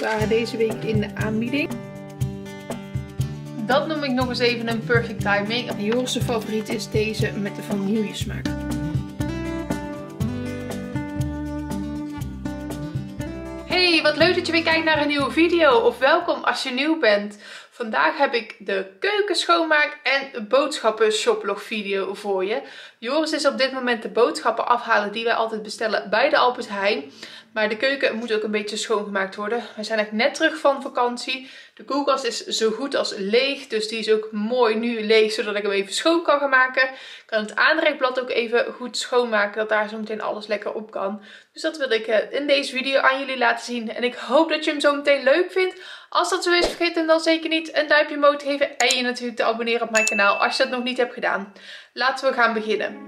waren deze week in de aanbieding. Dat noem ik nog eens even een perfect timing. Joris' favoriet is deze met de vanillesmaak. Hey, wat leuk dat je weer kijkt naar een nieuwe video. Of welkom als je nieuw bent. Vandaag heb ik de keukenschoonmaak en boodschappen shoplog video voor je. Joris is op dit moment de boodschappen afhalen die wij altijd bestellen bij de Albert Heijn. Maar de keuken moet ook een beetje schoongemaakt worden. We zijn echt net terug van vakantie. De koelkast is zo goed als leeg. Dus die is ook mooi nu leeg, zodat ik hem even schoon kan gaan maken. Ik kan het aanrechtblad ook even goed schoonmaken, dat daar zo meteen alles lekker op kan. Dus dat wil ik in deze video aan jullie laten zien. En ik hoop dat je hem zo meteen leuk vindt. Als dat zo is, vergeet hem dan zeker niet een duimpje omhoog te geven. En je natuurlijk te abonneren op mijn kanaal als je dat nog niet hebt gedaan. Laten we gaan beginnen.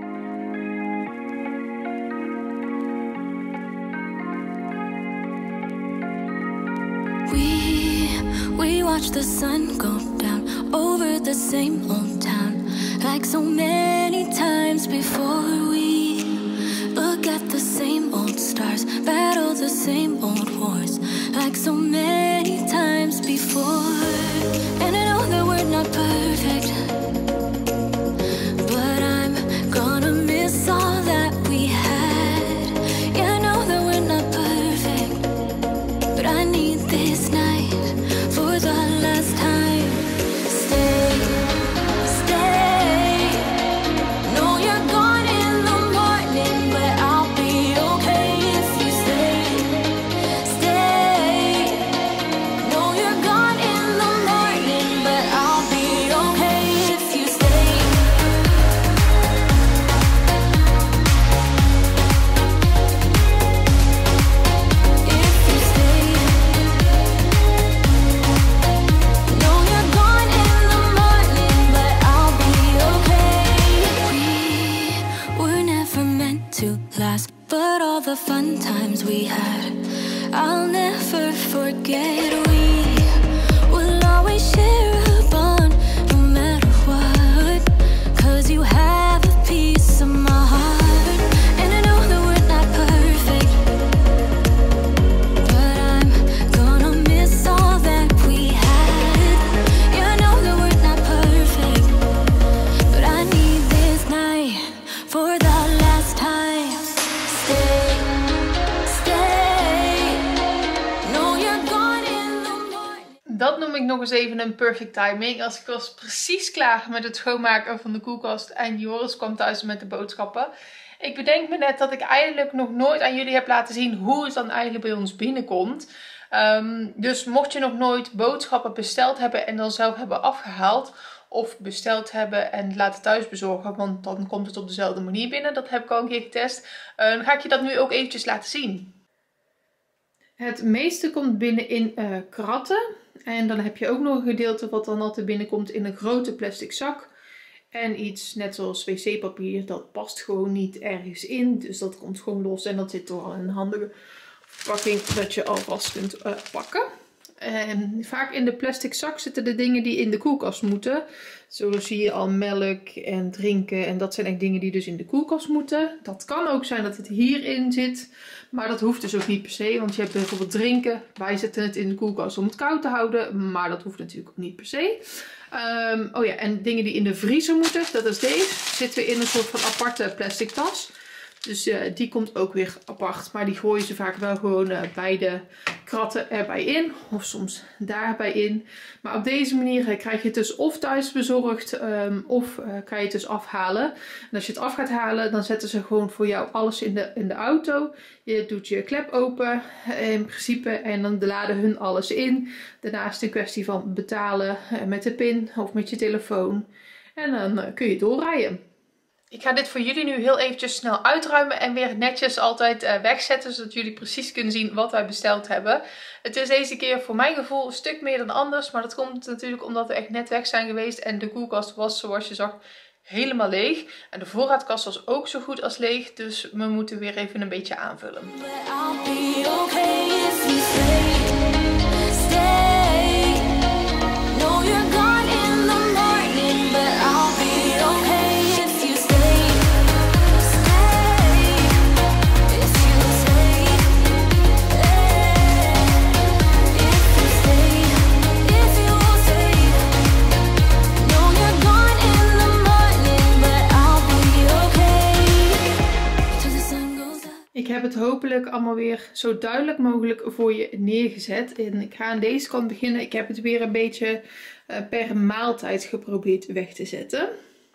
We watch the sun go down over the same old town, like so many times before. We look at the same old stars, battle the same old wars, like so many times before. And I know that we're not perfect, but I'm gonna miss all that we had. Yeah, I know that we're not perfect, but I need this night for the last time. Stay, stay. No, you're gone in the morning, but I'll be okay if you stay. Stay. No, you're gone in the morning, but I'll be okay if you stay. If you stay. No, you're gone in the morning, but I'll be okay. We were never meant to last, but all the fun times we had, I'll never forget. We will always share a bond, no matter what, 'cause you have a piece of my heart. And I know that we're not perfect, but I'm gonna miss all that we had. Yeah, I know that we're not perfect, but I need this night for the last time. Stay, stay. No, you're gone in the morning. Dat noem ik nog eens even een perfect timing. Als ik was precies klaar met het schoonmaken van de koelkast en Joris kwam thuis met de boodschappen. Ik bedenk me net dat ik eigenlijk nog nooit aan jullie heb laten zien hoe het dan eigenlijk bij ons binnenkomt. Dus mocht je nog nooit boodschappen besteld hebben en dan zelf hebben afgehaald, of besteld hebben en laten thuis bezorgen, want dan komt het op dezelfde manier binnen. Dat heb ik al een keer getest. Dan ga ik je dat nu ook eventjes laten zien. Het meeste komt binnen in kratten. En dan heb je ook nog een gedeelte wat dan altijd binnenkomt in een grote plastic zak. En iets net zoals wc-papier, dat past gewoon niet ergens in. Dus dat komt gewoon los en dat zit toch al in een handige verpakking dat je alvast kunt pakken. En vaak in de plastic zak zitten de dingen die in de koelkast moeten. Zo zie je al melk en drinken. En dat zijn echt dingen die dus in de koelkast moeten. Dat kan ook zijn dat het hierin zit. Maar dat hoeft dus ook niet per se. Want je hebt bijvoorbeeld drinken. Wij zetten het in de koelkast om het koud te houden. Maar dat hoeft natuurlijk ook niet per se. Oh ja, en dingen die in de vriezer moeten. Dat is deze. Zitten in een soort van aparte plastic tas. Dus die komt ook weer apart. Maar die gooien ze vaak wel gewoon bij de kratten erbij in. Of soms daarbij in. Maar op deze manier krijg je het dus of thuis bezorgd. Of kan je het dus afhalen. En als je het af gaat halen, dan zetten ze gewoon voor jou alles in de auto. Je doet je klep open in principe. En dan laden hun alles in. Daarna is het een kwestie van betalen met de pin of met je telefoon. En dan kun je doorrijden. Ik ga dit voor jullie nu heel eventjes snel uitruimen en weer netjes altijd wegzetten. Zodat jullie precies kunnen zien wat wij besteld hebben. Het is deze keer voor mijn gevoel een stuk meer dan anders. Maar dat komt natuurlijk omdat we echt net weg zijn geweest. En de koelkast was, zoals je zag, helemaal leeg. En de voorraadkast was ook zo goed als leeg. Dus we moeten weer even een beetje aanvullen. het hopelijk allemaal weer zo duidelijk mogelijk voor je neergezet. En ik ga aan deze kant beginnen. Ik heb het weer een beetje per maaltijd geprobeerd weg te zetten.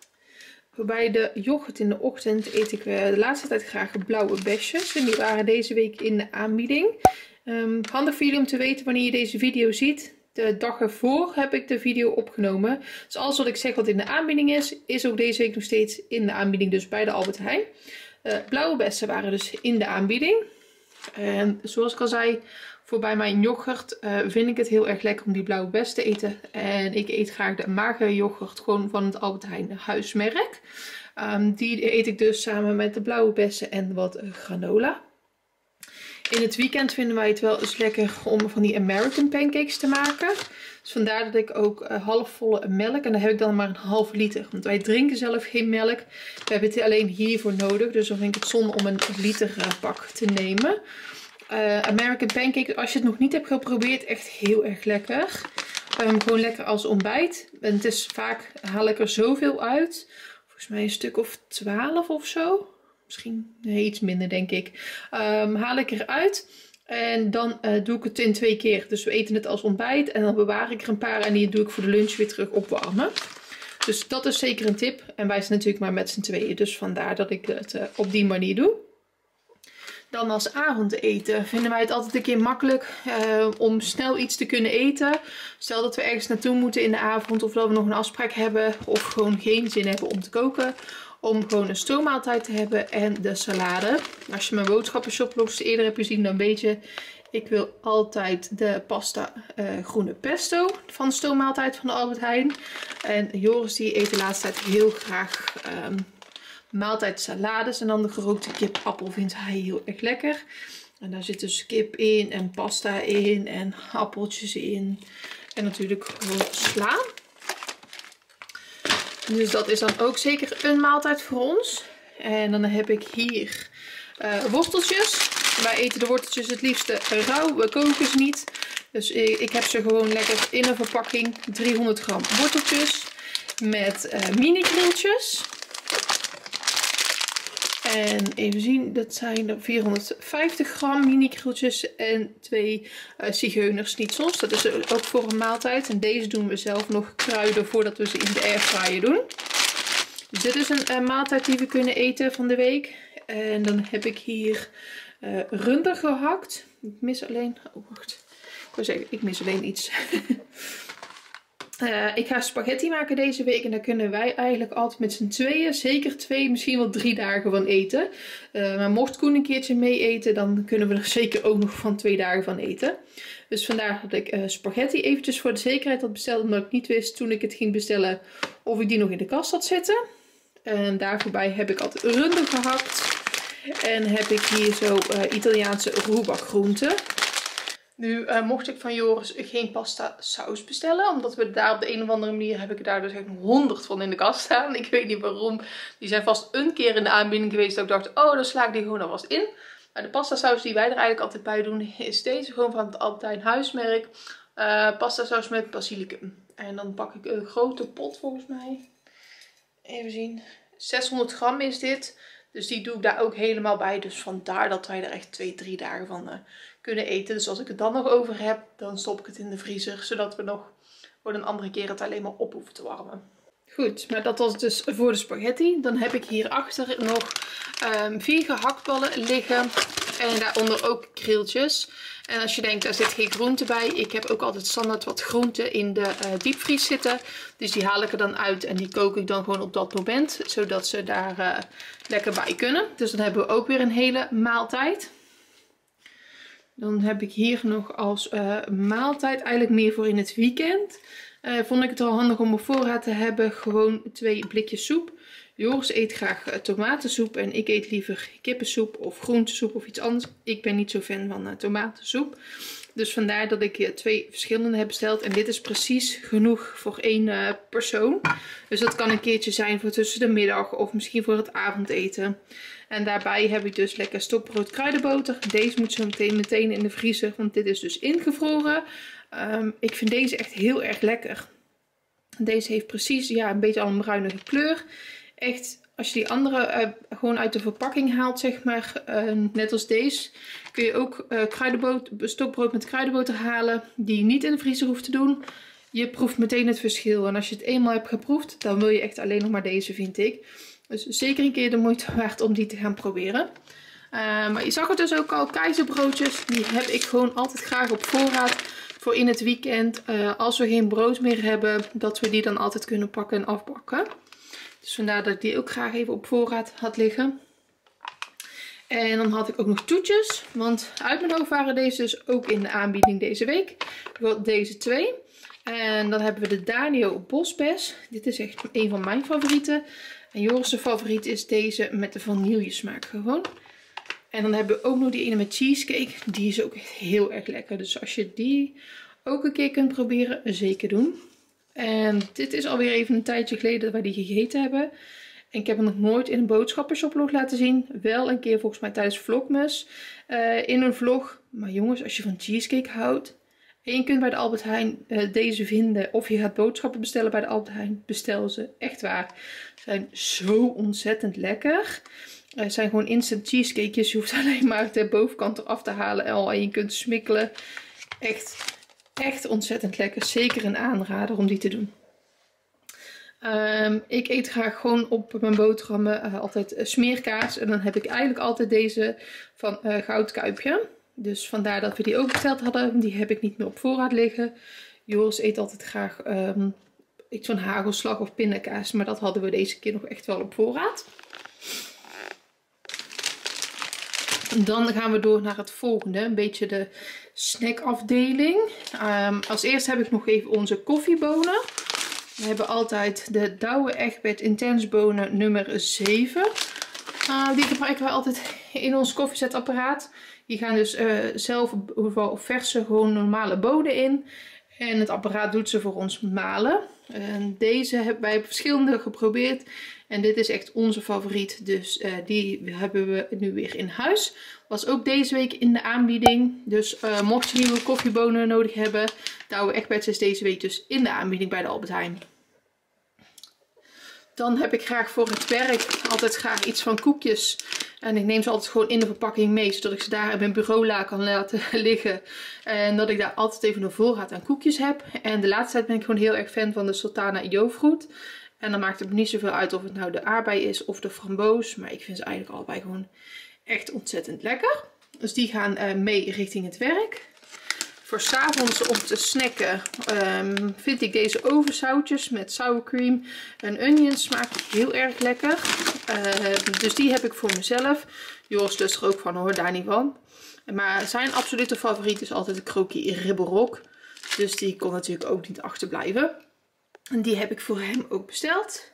Bij de yoghurt in de ochtend eet ik de laatste tijd graag blauwe besjes. En die waren deze week in de aanbieding. Handig voor jullie om te weten wanneer je deze video ziet. De dag ervoor heb ik de video opgenomen. Dus alles wat ik zeg wat in de aanbieding is, is ook deze week nog steeds in de aanbieding. Dus bij de Albert Heijn. Blauwe bessen waren dus in de aanbieding. En zoals ik al zei, voor bij mijn yoghurt vind ik het heel erg lekker om die blauwe bessen te eten. En ik eet graag de magere yoghurt gewoon van het Albert Heijn huismerk. Die eet ik dus samen met de blauwe bessen en wat granola. In het weekend vinden wij het wel eens lekker om van die American pancakes te maken. Dus vandaar dat ik ook halfvolle melk, en daar heb ik dan maar een half liter. Want wij drinken zelf geen melk. We hebben het alleen hiervoor nodig. Dus dan vind ik het zonde om een liter pak te nemen. American pancakes, als je het nog niet hebt geprobeerd, echt heel erg lekker. Gewoon lekker als ontbijt. En het is vaak, haal ik er zoveel uit. Volgens mij een stuk of 12 of zo. Misschien iets minder, denk ik. Haal ik eruit. En dan doe ik het in 2 keer. Dus we eten het als ontbijt. En dan bewaar ik er een paar. En die doe ik voor de lunch weer terug opwarmen. Dus dat is zeker een tip. En wij zijn natuurlijk maar met z'n tweeën. Dus vandaar dat ik het op die manier doe. Dan als avondeten vinden wij het altijd een keer makkelijk om snel iets te kunnen eten. Stel dat we ergens naartoe moeten in de avond. Of dat we nog een afspraak hebben. Of gewoon geen zin hebben om te koken. Om gewoon een stoommaaltijd te hebben en de salade. Als je mijn boodschappenshoplogs eerder hebt gezien, dan weet je, ik wil altijd de pasta groene pesto van de stoommaaltijd van de Albert Heijn. En Joris die eet de laatste tijd heel graag maaltijdsalades. En dan de gerookte kipappel vindt hij heel erg lekker. En daar zit dus kip in en pasta in en appeltjes in. En natuurlijk gewoon sla. Dus dat is dan ook zeker een maaltijd voor ons. En dan heb ik hier worteltjes. Wij eten de worteltjes het liefste rauw. We koken ze niet. Dus ik heb ze gewoon lekker in een verpakking. 300 gram worteltjes. Met mini grilltjes. En even zien, dat zijn er 450 gram mini grilltjes en 2 zigeunersnietsels. Dat is ook voor een maaltijd. En deze doen we zelf nog kruiden voordat we ze in de airfryer doen. Dus dit is een maaltijd die we kunnen eten van de week. En dan heb ik hier runder gehakt. Ik mis alleen... Oh, wacht. Ik wil zeggen, ik mis alleen iets. Ik ga spaghetti maken deze week en daar kunnen wij eigenlijk altijd met z'n tweeën, zeker 2, misschien wel 3 dagen van eten. Maar mocht Koen een keertje mee eten, dan kunnen we er zeker ook nog van 2 dagen van eten. Dus vandaar dat ik spaghetti eventjes voor de zekerheid had besteld, omdat ik niet wist toen ik het ging bestellen of ik die nog in de kast had zitten. En daarvoorbij heb ik altijd runder gehakt en heb ik hier zo Italiaanse roerbakgroenten. Nu mocht ik van Joris geen pasta saus bestellen. Omdat we daar op de een of andere manier heb ik er daar dus echt 100 van in de kast staan. Ik weet niet waarom. Die zijn vast een keer in de aanbieding geweest dat ik dacht, oh dan sla ik die gewoon alvast in. Maar de pasta saus die wij er eigenlijk altijd bij doen is deze gewoon van het Albert Heijn huismerk. Pasta saus met basilicum. En dan pak ik een grote pot volgens mij. Even zien. 600 gram is dit. Dus die doe ik daar ook helemaal bij. Dus vandaar dat wij er echt 2-3 dagen van kunnen eten. Dus als ik het dan nog over heb, dan stop ik het in de vriezer. Zodat we nog voor een andere keer het alleen maar op hoeven te warmen. Goed, maar dat was dus voor de spaghetti. Dan heb ik hierachter nog 4 gehaktballen liggen. En daaronder ook grilltjes. En als je denkt, daar zit geen groente bij. Ik heb ook altijd standaard wat groente in de diepvries zitten. Dus die haal ik er dan uit en die kook ik dan gewoon op dat moment. Zodat ze daar lekker bij kunnen. Dus dan hebben we ook weer een hele maaltijd. Dan heb ik hier nog als maaltijd, eigenlijk meer voor in het weekend. Vond ik het wel handig om op voorraad te hebben. Gewoon 2 blikjes soep. Joris eet graag tomatensoep en ik eet liever kippensoep of groentesoep of iets anders. Ik ben niet zo fan van tomatensoep. Dus vandaar dat ik 2 verschillende heb besteld. En dit is precies genoeg voor 1 persoon. Dus dat kan een keertje zijn voor tussen de middag of misschien voor het avondeten. En daarbij heb ik dus lekker stokbrood kruidenboter. Deze moet zo meteen in de vriezer, want dit is dus ingevroren. Ik vind deze echt heel erg lekker. Deze heeft precies een beetje al een bruinige kleur. Echt als je die andere gewoon uit de verpakking haalt, zeg maar, net als deze, kun je ook stokbrood met kruidenboter halen, die je niet in de vriezer hoeft te doen. Je proeft meteen het verschil. En als je het eenmaal hebt geproefd, dan wil je echt alleen nog maar deze, vind ik. Dus zeker een keer de moeite waard om die te gaan proberen. Maar je zag het dus ook al, keizerbroodjes, die heb ik gewoon altijd graag op voorraad. Voor in het weekend, als we geen brood meer hebben, dat we die dan altijd kunnen pakken en afbakken. Dus vandaar dat ik die ook graag even op voorraad had liggen. En dan had ik ook nog toetjes, want uit mijn hoofd waren deze dus ook in de aanbieding deze week. Deze 2. En dan hebben we de Danio Bosbes. Dit is echt een van mijn favorieten. En Joris' favoriet is deze met de vanillesmaak gewoon. En dan hebben we ook nog die ene met cheesecake. Die is ook echt heel erg lekker. Dus als je die ook een keer kunt proberen, zeker doen. En dit is alweer even een tijdje geleden dat wij die gegeten hebben. En ik heb hem nog nooit in een boodschappenshopvlog laten zien. Wel een keer volgens mij tijdens Vlogmas in een vlog. Maar jongens, als je van cheesecake houdt en je kunt bij de Albert Heijn deze vinden, of je gaat boodschappen bestellen bij de Albert Heijn, bestel ze. Echt waar. Ze zijn zo ontzettend lekker. Het zijn gewoon instant cheesecakejes. Je hoeft alleen maar de bovenkant eraf te halen en je kunt smikkelen. Echt ontzettend lekker. Zeker een aanrader om die te doen. Ik eet graag gewoon op mijn boterhammen altijd smeerkaas. En dan heb ik eigenlijk altijd deze van Goudkuipje. Dus vandaar dat we die ook besteld hadden. Die heb ik niet meer op voorraad liggen. Joris eet altijd graag iets van hagelslag of pindakaas. Maar dat hadden we deze keer nog echt wel op voorraad. Dan gaan we door naar het volgende. Een beetje de snackafdeling. Als eerste heb ik nog even onze koffiebonen. We hebben altijd de Douwe Egberts Intense bonen nummer 7. Die gebruiken we altijd in ons koffiezetapparaat. Die gaan dus zelf verse, gewoon normale bonen in. En het apparaat doet ze voor ons malen. Deze hebben wij verschillende geprobeerd. En dit is echt onze favoriet. Dus die hebben we nu weer in huis. Was ook deze week in de aanbieding. Dus mocht je nieuwe koffiebonen nodig hebben. Douwe Egberts is deze week dus in de aanbieding bij de Albert Heijn. Dan heb ik graag voor het werk altijd graag iets van koekjes. En ik neem ze altijd gewoon in de verpakking mee. Zodat ik ze daar in mijn bureaula kan laten liggen. En dat ik daar altijd even een voorraad aan koekjes heb. En de laatste tijd ben ik gewoon heel erg fan van de Sultana Yo-fruit. En dan maakt het me niet zoveel uit of het nou de aardbei is of de framboos. Maar ik vind ze eigenlijk allebei gewoon echt ontzettend lekker. Dus die gaan mee richting het werk. Voor 's avonds om te snacken vind ik deze ovenzoutjes met sour cream en onion smaak heel erg lekker. Dus die heb ik voor mezelf. Joris lust er ook van hoor, daar niet van. Maar zijn absolute favoriet is altijd de Croquis Ribbelrock. Dus die kon natuurlijk ook niet achterblijven. En die heb ik voor hem ook besteld.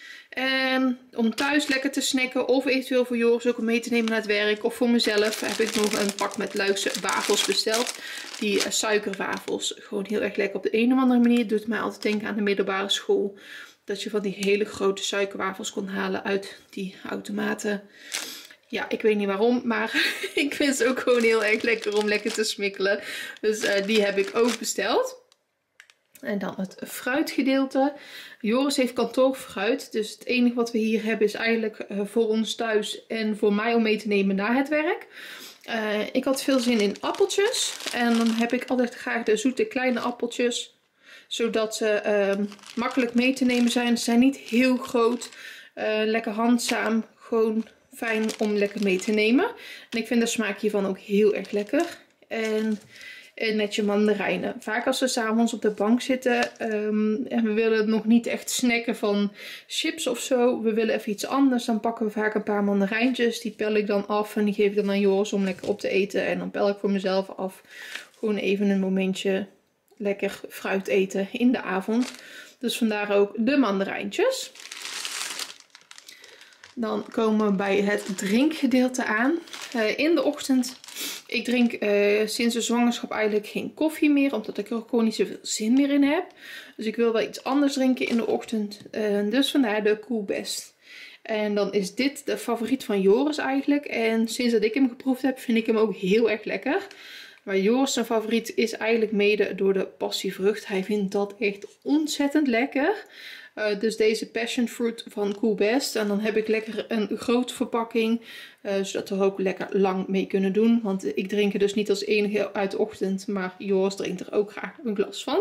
Om thuis lekker te snacken of eventueel voor Joris ook om mee te nemen naar het werk. Of voor mezelf heb ik nog een pak met Luikse wafels besteld. Die suikerwafels. Gewoon heel erg lekker op de een of andere manier. Doet mij altijd denken aan de middelbare school. Dat je van die hele grote suikerwafels kon halen uit die automaten. Ja, ik weet niet waarom, maar ik vind ze ook gewoon heel erg lekker om lekker te smikkelen. Dus die heb ik ook besteld. En dan het fruitgedeelte. Joris heeft kantoorfruit. Dus het enige wat we hier hebben is eigenlijk voor ons thuis en voor mij om mee te nemen naar het werk. Ik had veel zin in appeltjes. En dan heb ik altijd graag de zoete kleine appeltjes. Zodat ze makkelijk mee te nemen zijn. Ze zijn niet heel groot. Lekker handzaam. Gewoon fijn om lekker mee te nemen. En ik vind de smaak hiervan ook heel erg lekker. En netje mandarijnen. Vaak als we 's avonds op de bank zitten en we willen nog niet echt snacken van chips of zo. We willen even iets anders. Dan pakken we vaak een paar mandarijntjes. Die pel ik dan af en die geef ik dan aan Joris om lekker op te eten. En dan pel ik voor mezelf af. Gewoon even een momentje lekker fruit eten in de avond. Dus vandaar ook de mandarijntjes. Dan komen we bij het drinkgedeelte aan. In de ochtend. Ik drink sinds de zwangerschap eigenlijk geen koffie meer. Omdat ik er ook gewoon niet zoveel zin meer in heb. Dus ik wil wel iets anders drinken in de ochtend. Dus vandaar de Cool Best. En dan is dit de favoriet van Joris eigenlijk. En sinds dat ik hem geproefd heb vind ik hem ook heel erg lekker. Maar Joris zijn favoriet is eigenlijk mede door de passievrucht. Hij vindt dat echt ontzettend lekker. Dus deze passion fruit van Cool Best. En dan heb ik lekker een grote verpakking. Zodat we er ook lekker lang mee kunnen doen. Want ik drink er dus niet als enige uit de ochtend. Maar Joris drinkt er ook graag een glas van.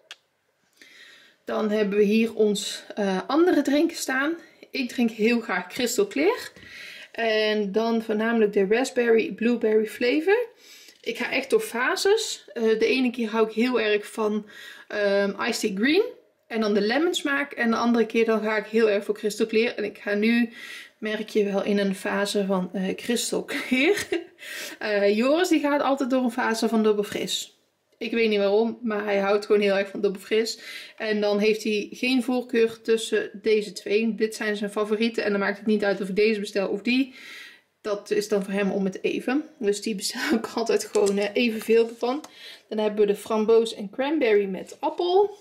Dan hebben we hier ons andere drinken staan. Ik drink heel graag Crystal Clear. En dan voornamelijk de raspberry blueberry flavor. Ik ga echt door fases. De ene keer hou ik heel erg van iced tea green. En dan de lemon smaak. En de andere keer dan ga ik heel erg voor Crystal Clear. En ik ga nu, merk je wel, in een fase van Crystal Clear. Joris die gaat altijd door een fase van dubbel fris. Ik weet niet waarom, maar hij houdt gewoon heel erg van dubbel fris. En dan heeft hij geen voorkeur tussen deze twee. Dit zijn zijn favorieten en dan maakt het niet uit of ik deze bestel of die. Dat is dan voor hem om het even. Dus die bestel ik altijd gewoon evenveel van. Dan hebben we de framboos en cranberry met appel.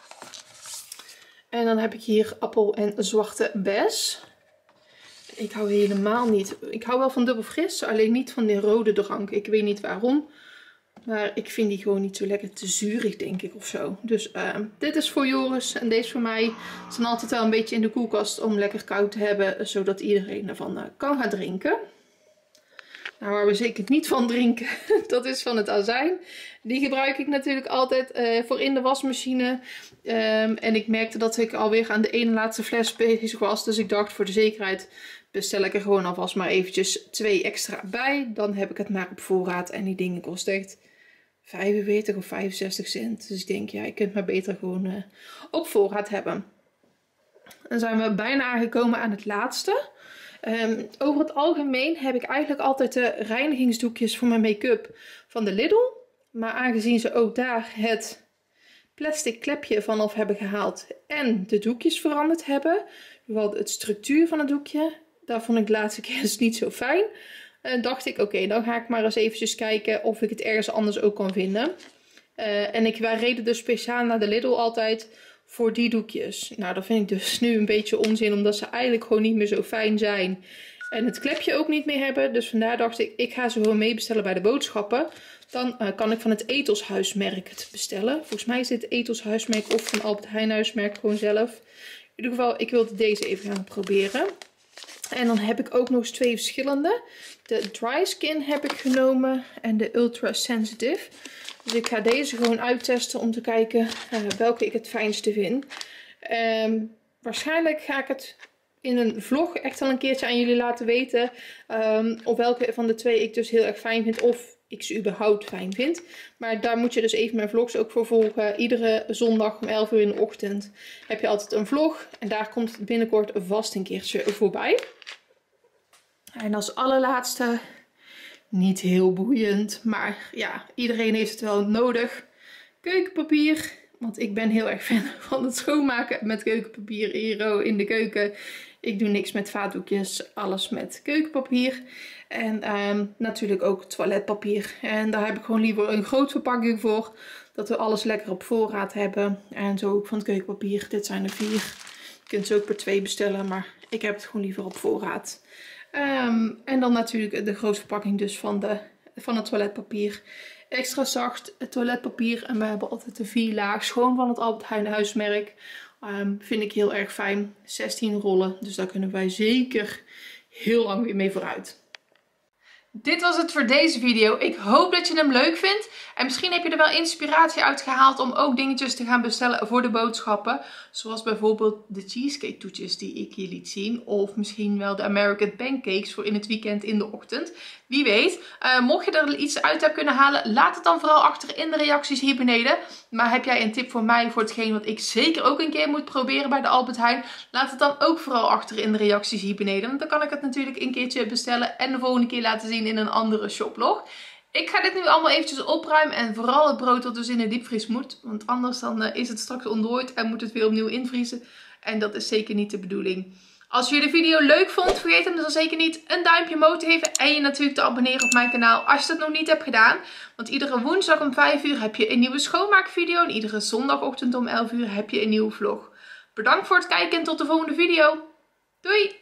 En dan heb ik hier appel en zwarte bes. Ik hou helemaal niet. Ik hou wel van dubbel fris, alleen niet van die rode drank. Ik weet niet waarom. Maar ik vind die gewoon niet zo lekker te zuurig, denk ik, of zo. Dus dit is voor Joris en deze voor mij. Ze zijn altijd wel een beetje in de koelkast om lekker koud te hebben. Zodat iedereen ervan kan gaan drinken. Nou, waar we zeker niet van drinken, dat is van het azijn. Die gebruik ik natuurlijk altijd voor in de wasmachine. En ik merkte dat ik alweer aan de ene laatste fles bezig was. Dus ik dacht, voor de zekerheid bestel ik er gewoon alvast maar eventjes 2 extra bij. Dan heb ik het maar op voorraad. En die dingen kosten echt 45 of 65 cent. Dus ik denk, ja, je kunt maar beter gewoon op voorraad hebben. Dan zijn we bijna aangekomen aan het laatste. Over het algemeen heb ik eigenlijk altijd de reinigingsdoekjes voor mijn make-up van de Lidl. Maar aangezien ze ook daar het plastic klepje vanaf hebben gehaald en de doekjes veranderd hebben. Wat het structuur van het doekje, daar vond ik de laatste keer dus niet zo fijn. Dacht ik, oké, dan ga ik maar eens eventjes kijken of ik het ergens anders ook kan vinden. En wij reden dus speciaal naar de Lidl altijd voor die doekjes. Nou, dat vind ik dus nu een beetje onzin, omdat ze eigenlijk gewoon niet meer zo fijn zijn. En het klepje ook niet meer hebben. Dus vandaar dacht ik, ik ga ze gewoon mee bestellen bij de boodschappen. Dan kan ik van het Etelshuismerk het bestellen. Volgens mij is dit Etelshuismerk of van Albert Heijn huismerk gewoon zelf. In ieder geval, ik wilde deze even gaan proberen. En dan heb ik ook nog eens 2 verschillende. De Dry Skin heb ik genomen en de Ultra Sensitive. Dus ik ga deze gewoon uittesten om te kijken welke ik het fijnste vind. Waarschijnlijk ga ik het in een vlog echt al een keertje aan jullie laten weten. Of welke van de 2 ik dus heel erg fijn vind. Of ik ze überhaupt fijn vind. Maar daar moet je dus even mijn vlogs ook voor volgen. Iedere zondag om 11 uur in de ochtend heb je altijd een vlog. En daar komt binnenkort vast een keertje voorbij. En als allerlaatste, niet heel boeiend, maar ja, iedereen heeft het wel nodig. Keukenpapier, want ik ben heel erg fan van het schoonmaken met keukenpapier hier in de keuken. Ik doe niks met vaatdoekjes, alles met keukenpapier. En natuurlijk ook toiletpapier. En daar heb ik gewoon liever een groot verpakking voor, dat we alles lekker op voorraad hebben. En zo ook van het keukenpapier, dit zijn er 4. Je kunt ze ook per 2 bestellen, maar ik heb het gewoon liever op voorraad. En dan natuurlijk de grote verpakking dus van het toiletpapier. Extra zacht toiletpapier. En we hebben altijd de 4 laag schoon van het Albert Heijn huismerk. Vind ik heel erg fijn. 16 rollen. Dus daar kunnen wij zeker heel lang weer mee vooruit. Dit was het voor deze video. Ik hoop dat je hem leuk vindt. En misschien heb je er wel inspiratie uit gehaald om ook dingetjes te gaan bestellen voor de boodschappen. Zoals bijvoorbeeld de cheesecake toetjes die ik hier liet zien. Of misschien wel de American pancakes voor in het weekend in de ochtend. Wie weet. Mocht je er iets uit hebben kunnen halen, laat het dan vooral achter in de reacties hier beneden. Maar heb jij een tip voor mij voor hetgeen wat ik zeker ook een keer moet proberen bij de Albert Heijn? Laat het dan ook vooral achter in de reacties hier beneden. Want dan kan ik het natuurlijk een keertje bestellen en de volgende keer laten zien in een andere shoplog. Ik ga dit nu allemaal eventjes opruimen en vooral het brood dat dus in de diepvries moet. Want anders dan is het straks ontdooid en moet het weer opnieuw invriezen. En dat is zeker niet de bedoeling. Als je de video leuk vond, vergeet hem dan zeker niet een duimpje omhoog te geven. En je natuurlijk te abonneren op mijn kanaal als je dat nog niet hebt gedaan. Want iedere woensdag om 5 uur heb je een nieuwe schoonmaakvideo. En iedere zondagochtend om 11 uur heb je een nieuwe vlog. Bedankt voor het kijken en tot de volgende video. Doei!